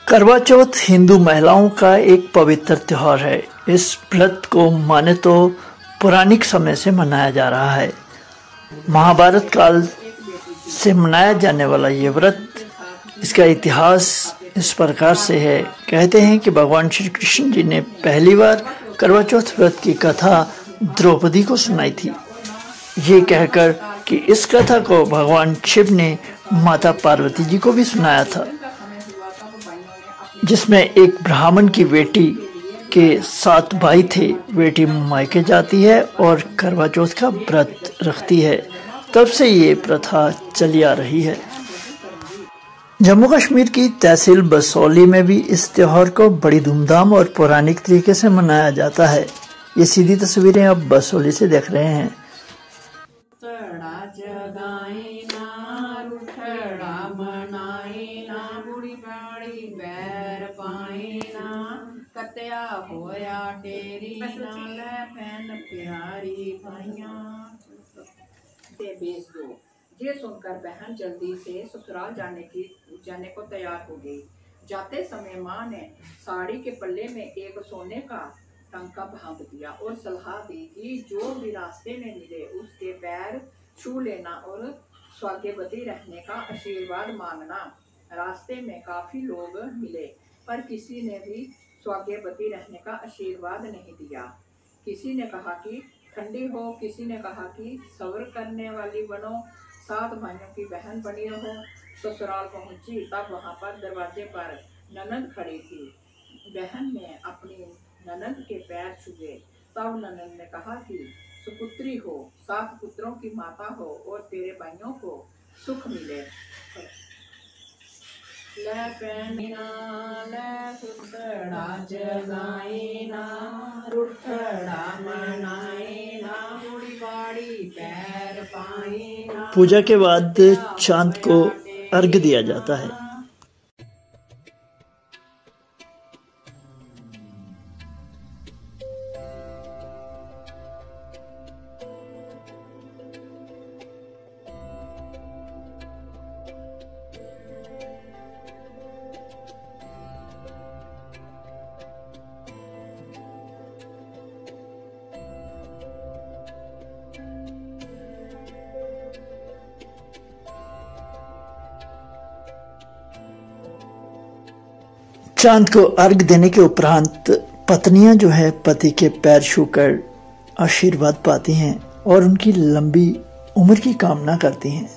करवा चौथ हिंदू महिलाओं का एक पवित्र त्योहार है। इस व्रत को माने तो पौराणिक समय से मनाया जा रहा है। महाभारत काल से मनाया जाने वाला ये व्रत, इसका इतिहास इस प्रकार से है। कहते हैं कि भगवान श्री कृष्ण जी ने पहली बार करवा चौथ व्रत की कथा द्रौपदी को सुनाई थी, ये कहकर कि इस कथा को भगवान शिव ने माता पार्वती जी को भी सुनाया था, जिसमें एक ब्राह्मण की बेटी के 7 भाई थे। बेटी मायके जाती है और करवा चौथ का व्रत रखती है। तब से ये प्रथा चली आ रही है। जम्मू कश्मीर की तहसील बसौली में भी इस त्योहार को बड़ी धूमधाम और पौराणिक तरीके से मनाया जाता है। ये सीधी तस्वीरें आप बसौली से देख रहे हैं। कत्या होया तेरी नाल पैन प्यारी भाइयां ते बेच दो। ये सुनकर बहन जल्दी से ससुराल जाने को तैयार हो गई। जाते समय माँ ने साड़ी के पल्ले में एक सोने का टंका बांध दिया और सलाह दी कि जो भी रास्ते में मिले उसके पैर छू लेना और सौभाग्यवती रहने का आशीर्वाद मांगना। रास्ते में काफी लोग मिले, पर किसी ने भी सौभाग्यवती रहने का आशीर्वाद नहीं दिया। किसी ने कहा कि ठंडी हो, किसी ने कहा कि सब्र करने वाली बनो, 7 भाइयों की बहन बनी रहो। ससुराल पहुंची तब वहां पर दरवाजे पर ननद खड़ी थी। बहन ने अपनी ननद के पैर छुए। तब ननद ने कहा कि सुपुत्री हो, 7 पुत्रों की माता हो और तेरे भाइयों को सुख मिले। ले पैना ले सुतड़ा जगाईना, रुठड़ा मनाईना, मुड़ी बाड़ी पैर पाईना। पूजा के बाद चांद को अर्घ दिया जाता है। चांद को अर्घ देने के उपरांत पत्नियां जो है पति के पैर छूकर आशीर्वाद पाती हैं और उनकी लंबी उम्र की कामना करती हैं।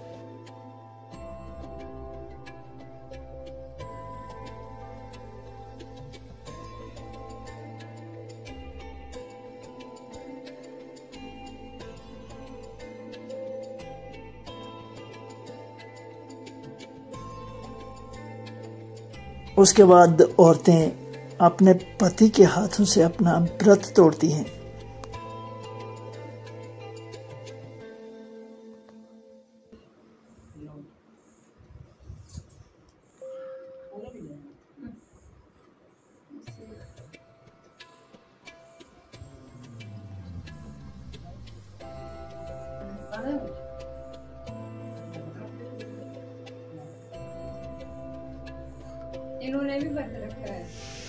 उसके बाद औरतें अपने पति के हाथों से अपना व्रत तोड़ती हैं। इन्होंने भी व्रत रखा है।